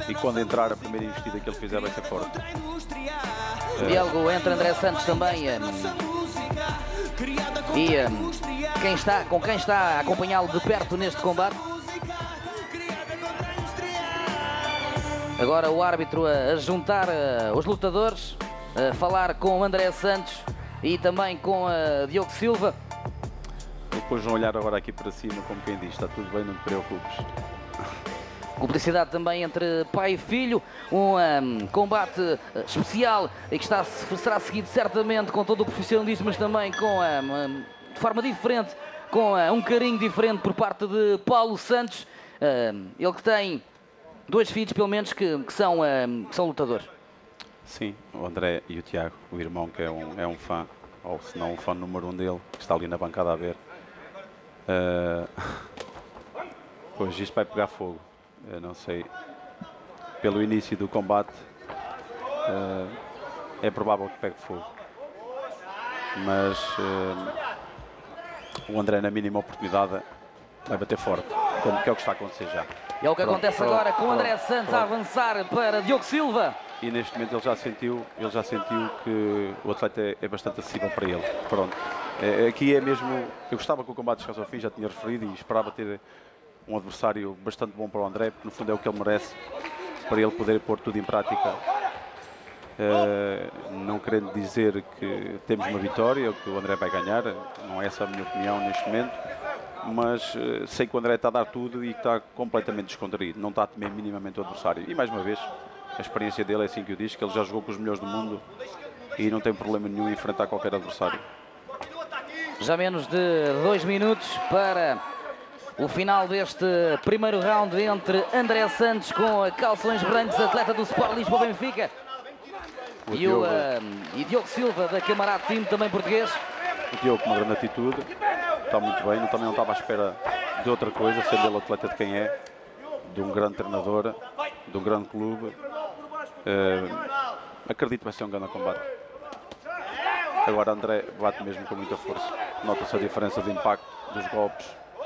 e quando entrar a primeira investida que ele fizer vai ser forte. Diálogo entre André Santos também e com quem está a acompanhá-lo de perto neste combate. Agora o árbitro a juntar os lutadores, a falar com André Santos e também com Diogo Silva. Depois um olhar agora aqui para cima, como quem diz, está tudo bem, não te preocupes. Cumplicidade também entre pai e filho, um combate especial e que será seguido certamente com todo o profissionalismo, mas também de forma diferente, com um carinho diferente por parte de Paulo Santos, ele que tem 2 filhos pelo menos que são lutadores. Sim, o André e o Tiago, o irmão que é um fã, ou se não o fã número 1 dele, que está ali na bancada a ver. Pois isto vai pegar fogo. Eu não sei, pelo início do combate é provável que pegue fogo, mas o André na mínima oportunidade vai bater forte, como que é o que está a acontecer já. E é o que acontece agora com o André Santos a avançar para Diogo Silva. E neste momento ele já sentiu que o atleta é bastante acessível para ele. Pronto, aqui é mesmo, eu gostava que o combate chegasse ao fim, já tinha referido, e esperava ter um adversário bastante bom para o André, porque no fundo é o que ele merece, para ele poder pôr tudo em prática. Não querendo dizer que temos uma vitória ou que o André vai ganhar, não é essa a minha opinião neste momento, mas sei que o André está a dar tudo e está completamente descontraído, não está a temer minimamente o adversário. E mais uma vez, a experiência dele é assim que eu disse, que ele já jogou com os melhores do mundo e não tem problema nenhum em enfrentar qualquer adversário. Já menos de 2 minutos para o final deste primeiro round entre André Santos com calções brancos, atleta do Sport Lisboa Benfica, e Diogo Silva da Camarade Team, também português. O Diogo com uma grande atitude, está muito bem, também não estava à espera de outra coisa, sendo ele atleta de quem é, de um grande treinador, de um grande clube. Acredito que vai ser um grande combate. Agora André bate mesmo com muita força, nota-se a diferença de impacto dos golpes.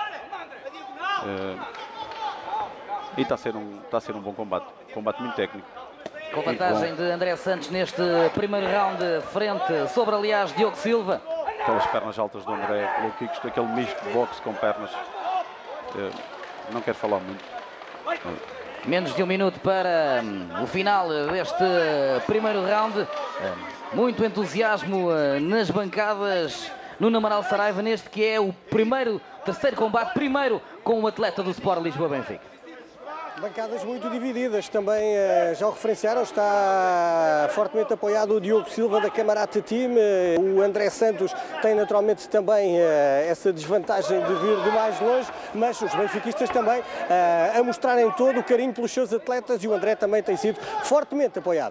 E está a ser um bom combate muito técnico. Com vantagem de André Santos neste primeiro round, frente sobre, aliás, Diogo Silva. Aquelas pernas altas do André, low kicks, aquele misto de boxe com pernas. Não quero falar muito. Menos de 1 minuto para o final deste primeiro round. Muito entusiasmo nas bancadas no Amaral Saraiva, neste que é o terceiro combate, primeiro com o atleta do Sport Lisboa Benfica. Bancadas muito divididas, também já o referenciaram, está fortemente apoiado o Diogo Silva da Camarate Team. O André Santos tem naturalmente também essa desvantagem de vir de mais longe, mas os benfiquistas também a mostrarem todo o carinho pelos seus atletas, e o André também tem sido fortemente apoiado.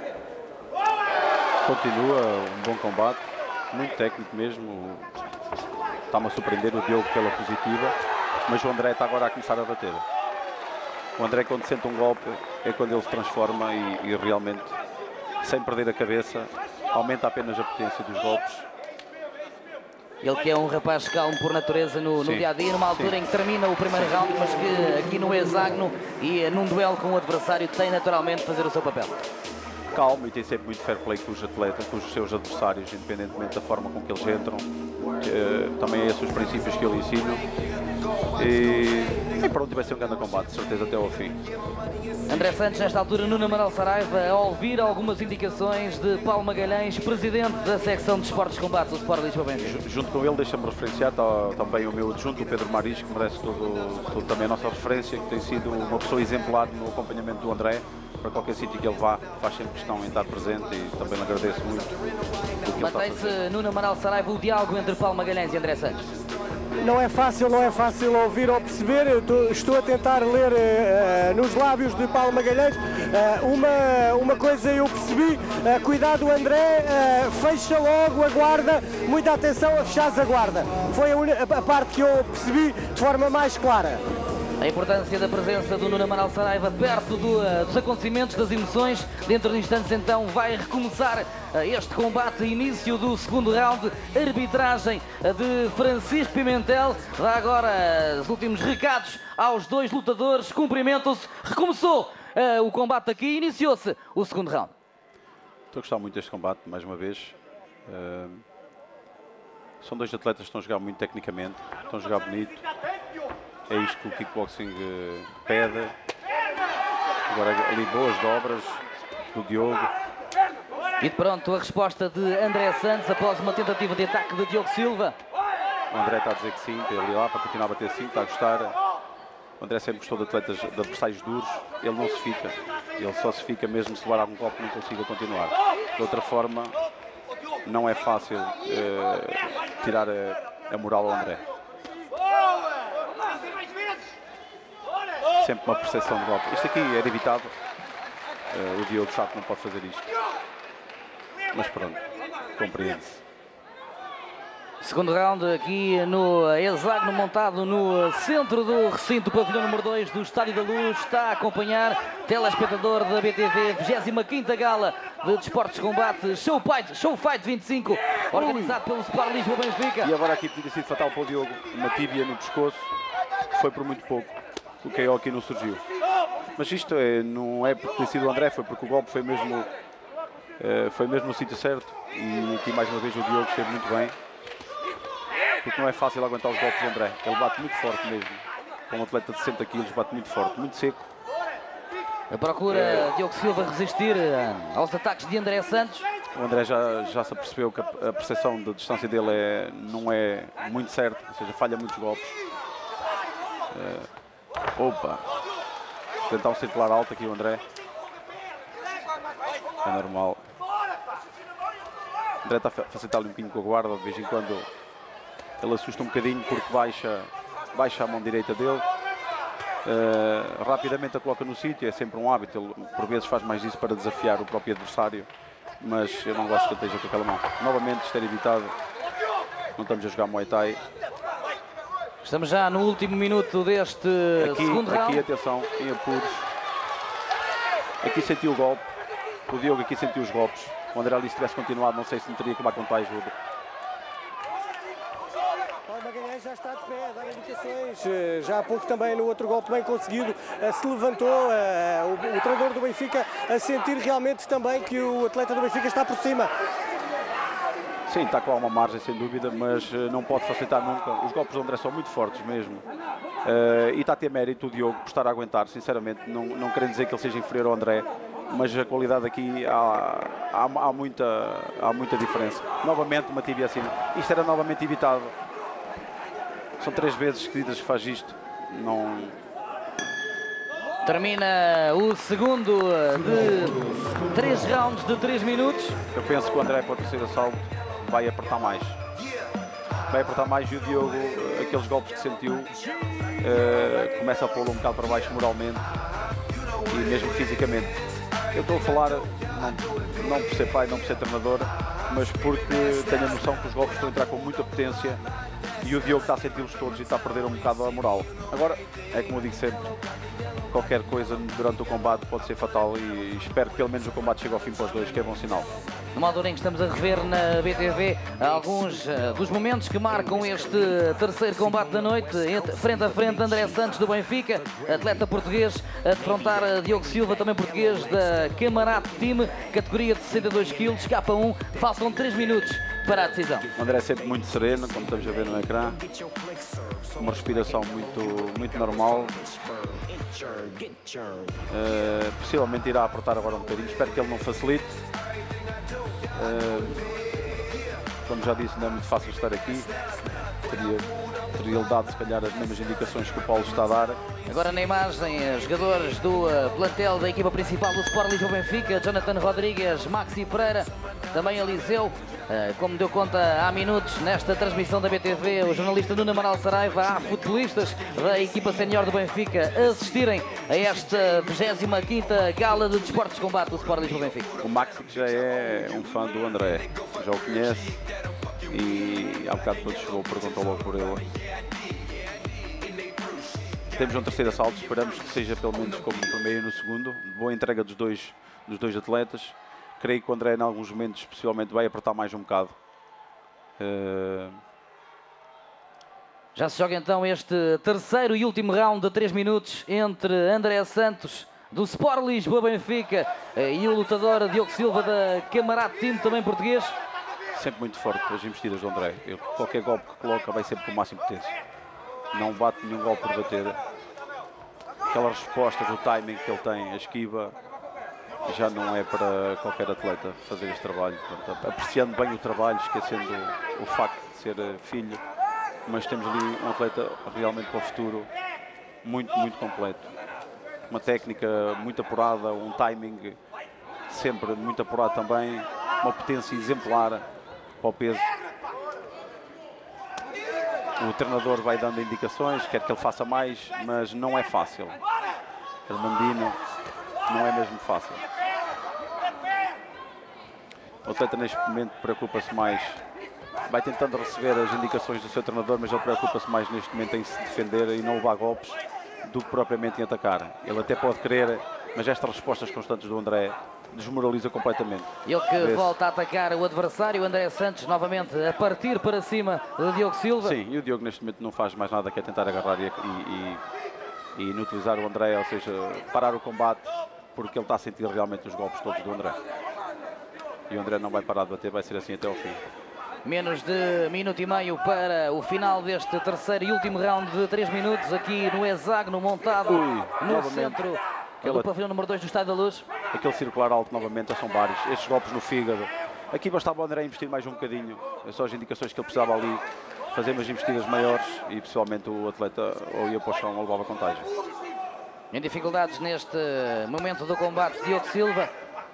Continua um bom combate, muito técnico mesmo. Está-me a surpreender o Diogo pela positiva, mas o André está agora a começar a bater. O André, quando sente um golpe, é quando ele se transforma e realmente, sem perder a cabeça, aumenta apenas a potência dos golpes. Ele que é um rapaz calmo por natureza no dia-a-dia, numa altura em que termina o primeiro round, mas que aqui no hexágono e num duelo com o adversário tem naturalmente de fazer o seu papel. Calmo, e tem sempre muito fair play com os atletas, com os seus adversários, independentemente da forma com que eles entram. Também é esses os princípios que eu ensino. E pronto, vai ser um grande combate, de certeza, até ao fim. André Santos, nesta altura, no Amaral Saraiva, a ouvir algumas indicações de Paulo Magalhães, presidente da secção de esportes de combate do Sport Lisboa Benfica. Junto com ele, deixa-me referenciar, está também o meu adjunto, o Pedro Maris, que merece todo também a nossa referência, que tem sido uma pessoa exemplar no acompanhamento do André. Para qualquer sítio que ele vá, faz sempre questão em estar presente, e também lhe agradeço muito. Mantém-se no Amaral Saraiva o diálogo entre Paulo Magalhães e André Santos. Não é fácil ouvir ou perceber. Eu estou a tentar ler nos lábios de Paulo Magalhães. Uma coisa eu percebi: cuidado, André, fecha logo a guarda, muita atenção a fechares a guarda. Foi a parte que eu percebi de forma mais clara. A importância da presença do Nuno Amaral Saraiva perto dos acontecimentos, das emoções. Dentro de instantes então vai recomeçar este combate, início do segundo round, arbitragem de Francisco Pimentel. Dá agora os últimos recados aos dois lutadores, cumprimentam-se, recomeçou o combate aqui. Iniciou-se o segundo round. Estou a gostar muito deste combate, mais uma vez. São dois atletas que estão a jogar muito tecnicamente, estão a jogar bonito. É isto que o kickboxing pede. Agora ali boas dobras do Diogo. E pronto, a resposta de André Santos após uma tentativa de ataque de Diogo Silva. O André está a dizer que sim, para ele ir lá, para continuar a bater sim, está a gostar. O André sempre gostou de atletas, de adversários duros, ele não se fica. Ele só se fica mesmo se levar algum golpe e não consiga continuar. De outra forma, não é fácil tirar a moral ao André. Sempre uma percepção de golpe. Isto aqui era evitado. O Diogo sabe que não pode fazer isto. Mas pronto, compreende-se. Segundo round aqui no hexágono montado no centro do recinto, pavilhão número 2 do Estádio da Luz. Está a acompanhar, telespectador da BTV, 25ª Gala de Desportos de Combate, Show Fight 25, organizado pelo Sport Lisboa Benfica. E agora aqui podia ter sido fatal para o Diogo, uma tíbia no pescoço, que foi por muito pouco. O KO aqui não surgiu. Mas isto não é porque tem sido o André, foi porque o golpe foi mesmo no sítio certo. E aqui mais uma vez o Diogo esteve muito bem. Porque não é fácil aguentar os golpes do André. Ele bate muito forte mesmo. Com um atleta de 60 kg, bate muito forte, muito seco. A procura Diogo Silva resistir aos ataques de André Santos. O André já se apercebeu que a percepção da distância dele não é muito certa, ou seja, falha muitos golpes. Opa! Tentar um circular alto aqui o André. É normal. O André está a facilitar-lhe um bocadinho com a guarda, de vez em quando ele assusta um bocadinho porque baixa a mão direita dele. Rapidamente a coloca no sítio, é sempre um hábito. Ele por vezes faz mais isso para desafiar o próprio adversário, mas eu não gosto que ele esteja com aquela mão. Novamente isto era evitado. Não estamos a jogar Muay Thai. Estamos já no último minuto deste segundo round. Aqui, atenção, em apuros. Aqui sentiu o golpe. O Diogo aqui sentiu os golpes. O André ali, se tivesse continuado, não sei se não teria que contar ajuda. O Magalhães já está de pé, a dar indicações. Já há pouco também no outro golpe bem conseguido se levantou. O treinador do Benfica a sentir realmente também que o atleta do Benfica está por cima. Sim, está com alguma margem, sem dúvida, mas não pode facilitar nunca. Os golpes do André são muito fortes mesmo. E está a ter mérito o Diogo por estar a aguentar, sinceramente. Não querendo dizer que ele seja inferior ao André, mas a qualidade aqui há muita diferença. Novamente uma tíbia acima. Isto era novamente evitado. São 3 vezes seguidas que faz isto. Não... Termina o segundo de 3 rounds de 3 minutos. Eu penso que o André, para o terceiro assalto, vai apertar mais. Vai apertar mais e o Diogo, aqueles golpes que sentiu, começa a pô-lo um bocado para baixo moralmente e mesmo fisicamente. Eu estou a falar, não por ser pai, não por ser treinador, mas porque tenho a noção que os golpes estão a entrar com muita potência e o Diogo está a senti-los todos e está a perder um bocado a moral. Agora, é como eu digo sempre, qualquer coisa durante o combate pode ser fatal e espero que pelo menos o combate chegue ao fim para os dois, que é bom sinal. No modo em que estamos a rever na BTV alguns dos momentos que marcam este terceiro combate da noite, frente a frente André Santos do Benfica, atleta português, a defrontar Diogo Silva, também português, da Camarate Team, categoria de 62 kg, K1, faltam 3 minutos para a decisão. O André é sempre muito sereno, como estamos a ver no ecrã, uma respiração muito normal. Possivelmente irá apertar agora um bocadinho, espero que ele não facilite. Como já disse, não é muito fácil estar aqui. Teria-lhe dado se calhar as mesmas indicações que o Paulo está a dar. Agora na imagem, jogadores do plantel da equipa principal do Sport Lisboa Benfica, Jonathan Rodrigues, Maxi Pereira, também Eliseu. Como deu conta há minutos nesta transmissão da BTV, o jornalista Nuno Amaral Saraiva, há futebolistas da equipa sénior do Benfica a assistirem a esta 25ª Gala de Desportos de Combate do Sport Lisboa Benfica. O Maxi já é um fã do André, já o conhece e há bocado quando chegou perguntou logo por ele. Temos um terceiro assalto, esperamos que seja pelo menos como no primeiro e no segundo. Boa entrega dos dois atletas. Creio que o André, em alguns momentos, possivelmente, vai apertar mais um bocado. Já se joga então este terceiro e último round de 3 minutos entre André Santos do Sport Lisboa Benfica e o lutador Diogo Silva da Camarate Team, também português. Sempre muito forte as investidas do André. Qualquer golpe que coloca vai sempre com o máximo potência. Não bate nenhum golpe por bater. Aquelas respostas, o timing que ele tem, a esquiva, já não é para qualquer atleta fazer este trabalho. Portanto, apreciando bem o trabalho, esquecendo o facto de ser filho, mas temos ali um atleta realmente para o futuro muito, muito completo. Uma técnica muito apurada, um timing sempre muito apurado também, uma potência exemplar para o peso. O treinador vai dando indicações, quer que ele faça mais, mas não é fácil. Armandino não é mesmo fácil. O atleta neste momento preocupa-se mais, vai tentando receber as indicações do seu treinador, mas ele preocupa-se mais neste momento em se defender e não levar golpes do que propriamente em atacar. Ele até pode querer, mas estas respostas constantes do André desmoraliza completamente. Ele que volta a atacar o adversário, o André Santos, novamente a partir para cima do Diogo Silva. Sim, e o Diogo neste momento não faz mais nada que é tentar agarrar e inutilizar o André, ou seja, parar o combate, porque ele está a sentir realmente os golpes todos do André. E o André não vai parar de bater, vai ser assim até ao fim. Menos de minuto e meio para o final deste terceiro e último round de 3 minutos aqui no hexágono montado no centro do pavilhão número 2 do Estádio da Luz. Aquele circular alto novamente, são vários. Estes golpes no fígado. Aqui bastava o André investir mais um bocadinho. É só as indicações que ele precisava ali. Fazer umas investidas maiores e possivelmente o atleta ou ia para o chão ou levava contagem. Em dificuldades neste momento do combate, Diogo Silva.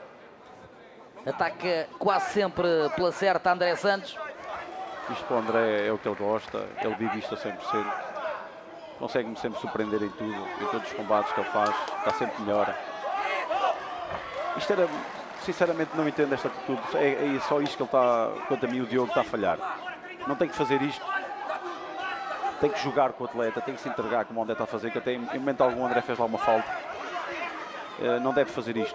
Ataca quase sempre pela certa André Santos. Isto para o André é o que ele gosta, ele vive isto a 100%. Consegue-me sempre surpreender em tudo, em todos os combates que ele faz, está sempre melhor. Isto era, sinceramente não entendo esta atitude, é só isto que ele está, quanto a mim o Diogo está a falhar. Não tem que fazer isto, tem que jogar com o atleta, tem que se entregar como o André está a fazer, que até em momento algum o André fez lá uma falta. Não deve fazer isto.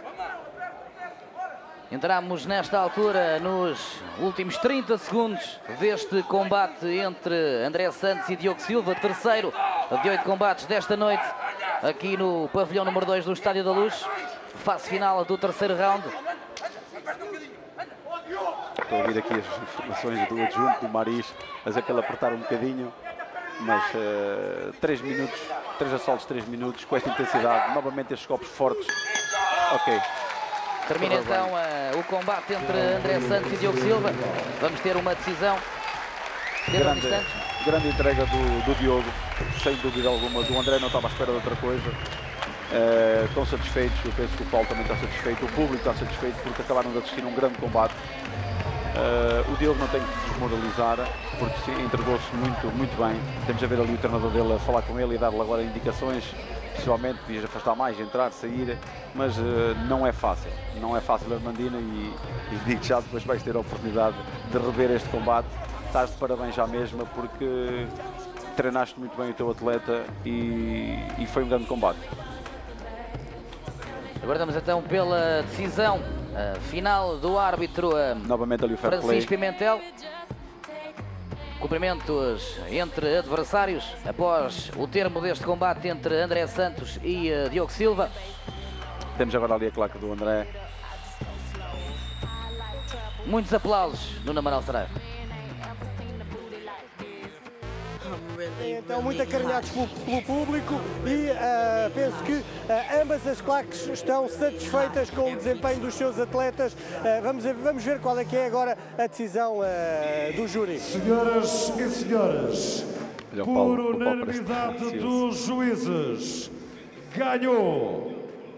Entramos nesta altura nos últimos 30 segundos deste combate entre André Santos e Diogo Silva, terceiro de 8 combates desta noite, aqui no pavilhão número 2 do Estádio da Luz, fase final do terceiro round. Estou a ouvir aqui as informações do adjunto, do Maris, mas é que ele apertar um bocadinho, mas 3 minutos, 3 assaltos, 3 minutos, com esta intensidade, novamente estes golpes fortes, ok. Termina então o combate entre André Santos e Diogo Silva. Vamos ter uma decisão. Grande entrega do Diogo, sem dúvida alguma. Do André não estava à espera de outra coisa. Estão satisfeitos, eu penso que o Paulo também está satisfeito, o público está satisfeito porque acabaram de assistir a um grande combate. O Diogo não tem que se desmoralizar porque entregou-se muito bem. Temos a ver ali o treinador dele a falar com ele e dar-lhe agora indicações. Possivelmente podias afastar mais, entrar, sair, mas não é fácil. Não é fácil, Armandino, e digo já depois vais ter a oportunidade de rever este combate. Estás de parabéns já mesmo porque treinaste muito bem o teu atleta e foi um grande combate. Aguardamos então pela decisão final do árbitro novamente ali o fair play. Francisco Pimentel. Cumprimentos entre adversários após o termo deste combate entre André Santos e Diogo Silva. Temos agora ali a claque do André. Muitos aplausos no Amaral Saraiva. Então, muito acarinhados pelo público e penso que ambas as claques estão satisfeitas com o desempenho dos seus atletas. Vamos ver qual é que é agora a decisão do júri. Senhoras e senhores, por unanimidade dos juízes, ganhou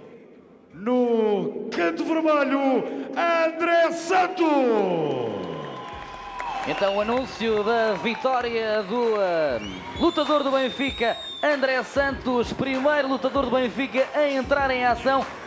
no canto vermelho André Santos. Então o anúncio da vitória do lutador do Benfica, André Santos, primeiro lutador do Benfica a entrar em ação